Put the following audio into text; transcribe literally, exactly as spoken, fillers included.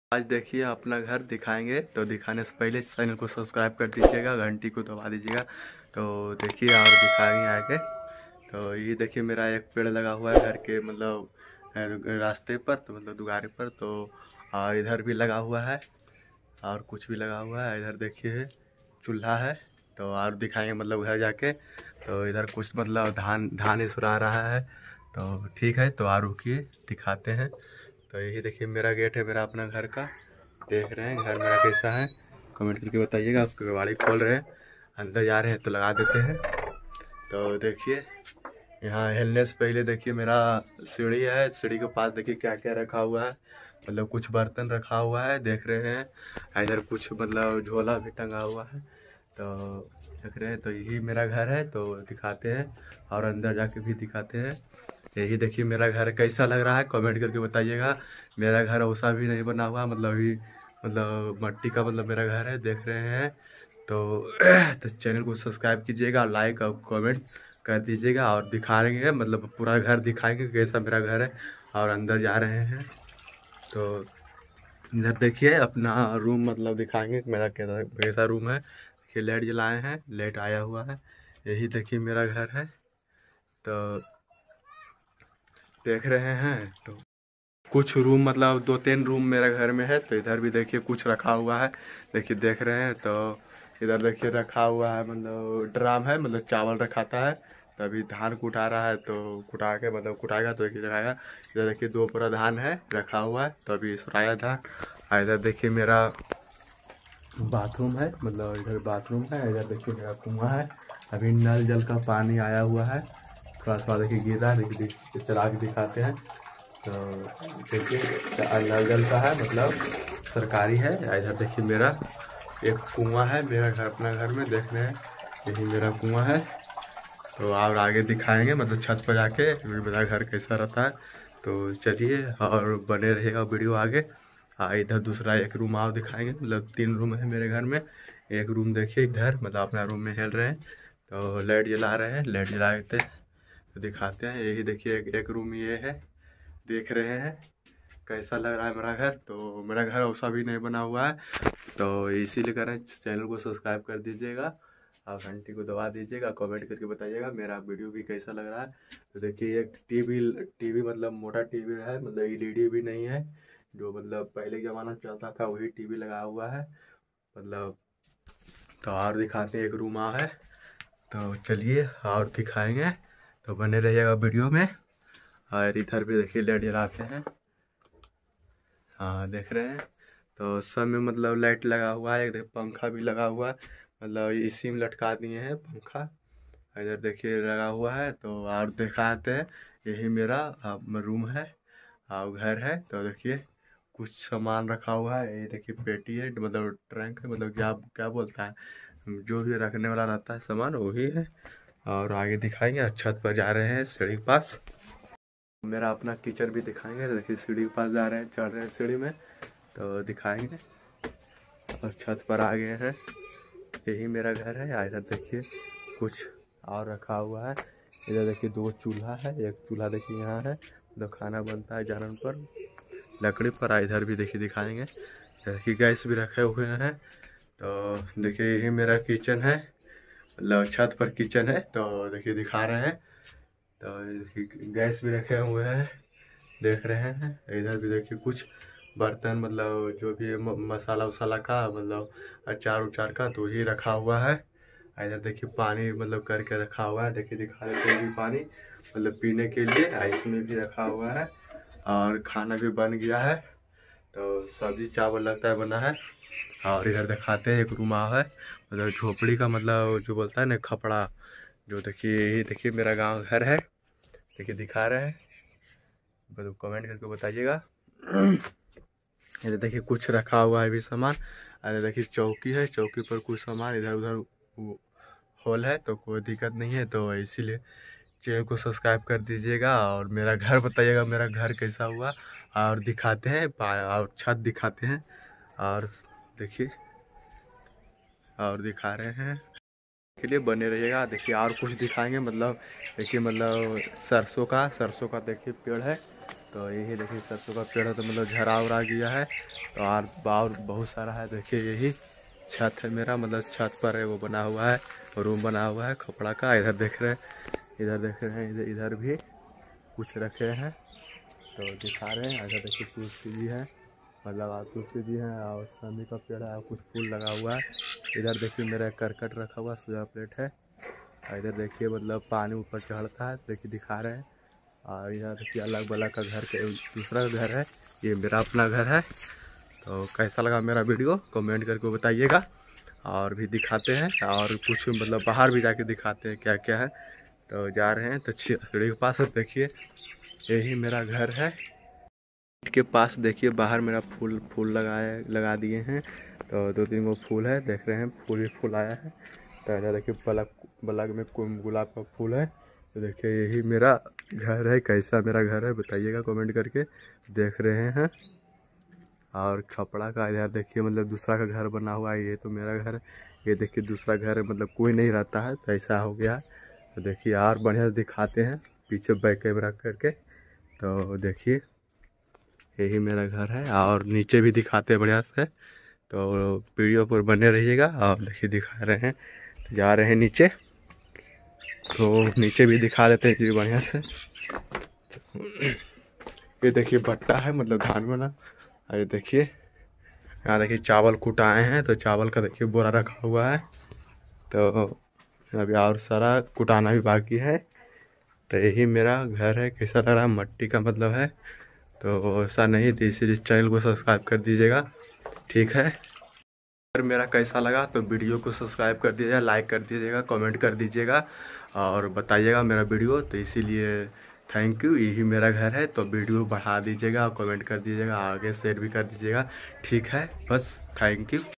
आज देखिए अपना घर दिखाएंगे, तो दिखाने से पहले चैनल को सब्सक्राइब कर दीजिएगा, घंटी को दबा दीजिएगा। तो देखिए और दिखाएंगे आगे। तो ये देखिए मेरा एक पेड़ लगा हुआ है घर के मतलब अ, रास्ते पर, तो मतलब दुआरे पर। तो और इधर भी लगा हुआ है और कुछ भी लगा हुआ है। इधर देखिए चूल्हा है। तो और दिखाएंगे मतलब घर जाके। तो इधर कुछ मतलब धान धान इसुरा रहा है। तो ठीक है, तो और रुकिए दिखाते हैं। तो यही देखिए मेरा गेट है, मेरा अपना घर का। देख रहे हैं घर मेरा कैसा है, कमेंट करके बताइएगा। आपके गाड़ी खोल रहे हैं, अंदर जा रहे हैं तो लगा देते हैं। तो देखिए यहाँ हिलने से पहले देखिए मेरा सीढ़ी है। सीढ़ी के पास देखिए क्या क्या रखा हुआ है, मतलब कुछ बर्तन रखा हुआ है देख रहे हैं। इधर कुछ मतलब झोला भी टंगा हुआ है। तो देख रहे हैं, तो यही मेरा घर है। तो दिखाते हैं और अंदर जाके भी दिखाते हैं। यही देखिए मेरा घर कैसा लग रहा है, कमेंट करके बताइएगा। मेरा घर वैसा भी नहीं बना हुआ, मतलब अभी मतलब मट्टी का मतलब मेरा घर है, देख रहे हैं। तो तो चैनल को सब्सक्राइब कीजिएगा, लाइक और कमेंट कर दीजिएगा। और दिखा रहे हैं मतलब पूरा घर दिखाएंगे कैसा मेरा घर है। और अंदर जा रहे हैं तो इधर देखिए अपना रूम मतलब दिखाएंगे मेरा कैसा कैसा रूम है। देखिए लाइट जलाए हैं, लाइट आया हुआ है। यही देखिए मेरा घर है। तो देख रहे हैं, तो कुछ रूम मतलब दो तीन रूम मेरे घर में है। तो इधर भी देखिए कुछ रखा हुआ है, देखिए देख रहे हैं। तो इधर देखिए रखा हुआ है मतलब ड्राम है, मतलब चावल रखाता है। तो अभी धान कुटा रहा है, तो कुटा के मतलब कुटाएगा तो देखिए लगाएगा। इधर देखिए दो पूरा धान है रखा हुआ है, तो अभी सुराया धान। और इधर देखिए मेरा बाथरूम है, मतलब इधर बाथरूम है। इधर देखिए मेरा कुआं है, अभी नल जल का पानी आया हुआ है। थोड़ा थोड़ा देखिए गिर रहा है, देखिए चला के दिखाते हैं। तो देखिए नल जल का है, मतलब सरकारी है। इधर देखिए मेरा एक कुआं है, मेरा घर अपना घर में देख रहे हैं, यही मेरा कुआं है। तो और आगे दिखाएंगे मतलब छत पर जाके मेरा घर कैसा रहता है। तो चलिए और बने रहेगा वीडियो आगे। हाँ इधर दूसरा एक रूम और दिखाएंगे, मतलब तीन रूम है मेरे घर में। एक रूम देखिए इधर मतलब अपना रूम में हिल रहे हैं। तो लाइट जला रहे हैं, लाइट जला के तो दिखाते हैं। यही देखिए एक, एक रूम ये है, देख रहे हैं कैसा लग रहा है मेरा घर। तो मेरा घर वैसा भी नहीं बना हुआ है, तो इसीलिए कह रहे हैं चैनल को सब्सक्राइब कर दीजिएगा और घंटी को दबा दीजिएगा, कमेंट करके बताइएगा मेरा वीडियो भी कैसा लग रहा है। तो देखिए एक टीवी टीवी मतलब मोटा टीवी है, मतलब एलईडी भी नहीं है, जो मतलब पहले ज़माना चलता था वही टीवी लगा हुआ है मतलब। तो और दिखाते हैं एक रूम आ है। तो चलिए और दिखाएंगे, तो बने रहिएगा वीडियो में। और इधर भी देखिए लाइट जलाते हैं, हाँ देख रहे हैं। तो सब में मतलब लाइट लगा हुआ है, इधर पंखा भी लगा हुआ है, मतलब इसी में लटका दिए हैं पंखा। इधर देखिए लगा हुआ है। तो और दिखाते हैं, यही मेरा रूम है और घर है। तो देखिए कुछ सामान रखा हुआ है, ये देखिए पेटी है, मतलब ट्रंक है, मतलब क्या क्या बोलता है जो भी रखने वाला रहता है सामान वही है। और आगे दिखाएंगे, छत पर जा रहे हैं सीढ़ी के पास। मेरा अपना किचन भी दिखाएंगे। देखिए सीढ़ी के पास जा रहे हैं, चढ़ रहे हैं सीढ़ी में, तो दिखाएंगे। और छत पर आ गए हैं, यही मेरा घर है। इधर देखिए कुछ और रखा हुआ है। इधर देखिए दो चूल्हा है, एक चूल्हा देखिए यहाँ है, तो खाना बनता है जानन पर लकड़ी पर। इधर भी देखिए दिखाएंगे, देखिए गैस भी रखे हुए हैं। तो देखिए यही मेरा किचन है, मतलब छत पर किचन है। तो देखिए दिखा रहे हैं, तो देखिए गैस भी रखे हुए हैं देख रहे हैं। इधर भी देखिए कुछ बर्तन मतलब जो भी मसाला वसाला का मतलब अचार उचार का, तो ही रखा हुआ है। इधर देखिए पानी मतलब करके रखा हुआ है, देखिए दिखा देते हैं भी पानी मतलब पीने के लिए इसमें भी रखा हुआ है। और खाना भी बन गया है, तो सब्जी चावल लगता है बना है। और इधर दिखाते हैं एक रूम है, मतलब झोपड़ी का मतलब जो बोलता है ना खपड़ा, जो देखिए यही देखिए मेरा गांव घर है, देखिए दिखा रहे हैं, मतलब कमेंट करके बताइएगा। इधर देखिए कुछ रखा हुआ है भी सामान। अरे देखिए चौकी है, चौकी पर कुछ सामान इधर उधर होल है, तो कोई दिक्कत नहीं है। तो इसीलिए चैनल को सब्सक्राइब कर दीजिएगा और मेरा घर बताइएगा मेरा घर कैसा हुआ। और दिखाते हैं और छत दिखाते हैं, और देखिए और दिखा रहे हैं के लिए बने रहिएगा। देखिए और कुछ दिखाएंगे, मतलब देखिए मतलब सरसों का सरसों का देखिए पेड़ है, तो यही देखिए सरसों का पेड़ है, तो मतलब झरा उरा गया है। तो और और बहुत सारा है, देखिए यही छत है मेरा, मतलब छत पर है वो बना हुआ है, रूम बना हुआ है खपड़ा का। इधर देख रहे हैं, इधर देख रहे हैं, इधर इधर भी कुछ रखे हैं तो दिखा रहे हैं। इधर देखिए तुलसी भी है, मतलब आप तुलसी भी है और समी का पेड़ है और कुछ फूल लगा हुआ है। इधर देखिए मेरा करकट रखा हुआ सोया प्लेट है। और इधर देखिए मतलब पानी ऊपर चढ़ता है, देखिए दिखा रहे हैं। और इधर देखिए अलग बलग का घर के दूसरा घर है, ये मेरा अपना घर है। तो कैसा लगा मेरा वीडियो कमेंट करके बताइएगा। और भी दिखाते हैं और कुछ मतलब बाहर भी जाके दिखाते हैं क्या क्या है। तो जा रहे हैं, तो सीढ़ी के पास देखिए यही मेरा घर है। के पास देखिए बाहर मेरा फूल फूल लगाए लगा दिए हैं। तो दो तीन गो फूल है, देख रहे हैं फूल ही फूल आया है। तो इधर देखिए बलग बलग में गुलाब का फूल है। तो देखिए यही मेरा घर है। कैसा मेरा घर है बताइएगा कमेंट करके। देख रहे हैं और खपड़ा का इधर देखिए मतलब दूसरा का घर बना हुआ है। ये तो मेरा घर है, ये देखिए दूसरा घर है, मतलब कोई नहीं रहता है तो ऐसा हो गया। तो देखिए और बढ़िया से दिखाते हैं पीछे बैक कैमरा करके। तो देखिए यही मेरा घर है और नीचे भी दिखाते हैं बढ़िया से। तो वीडियो पर बने रहिएगा। और देखिए दिखा रहे हैं, तो जा रहे हैं नीचे, तो नीचे भी दिखा देते हैं जी बढ़िया से। ये देखिए भट्टा है, मतलब धान बना। ये देखिए यहाँ देखिए चावल कुटाए हैं, तो चावल का देखिए बोरा रखा हुआ है। तो अभी और सारा कुटाना भी बाकी है। तो यही मेरा घर है। कैसा लग रहा है, मट्टी का मतलब है। तो ऐसा नहीं तो इसीलिए चैनल को सब्सक्राइब कर दीजिएगा, ठीक है। अगर मेरा कैसा लगा तो वीडियो को सब्सक्राइब कर दीजिएगा, लाइक कर दीजिएगा, कमेंट कर दीजिएगा और बताइएगा मेरा वीडियो। तो इसीलिए थैंक यू। यही मेरा घर है, तो वीडियो बढ़ा दीजिएगा और कमेंट कर दीजिएगा, आगे शेयर भी कर दीजिएगा, ठीक है। बस थैंक यू।